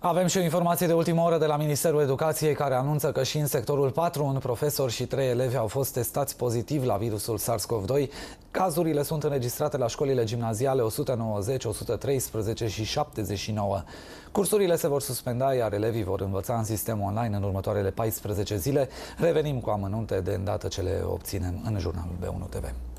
Avem și o informație de ultimă oră de la Ministerul Educației, care anunță că și în sectorul 4 un profesor și 3 elevi au fost testați pozitiv la virusul SARS-CoV-2. Cazurile sunt înregistrate la școlile gimnaziale 190, 113 și 79. Cursurile se vor suspenda, iar elevii vor învăța în sistem online în următoarele 14 zile. Revenim cu amănunte de îndată ce le obținem în jurnalul B1 TV.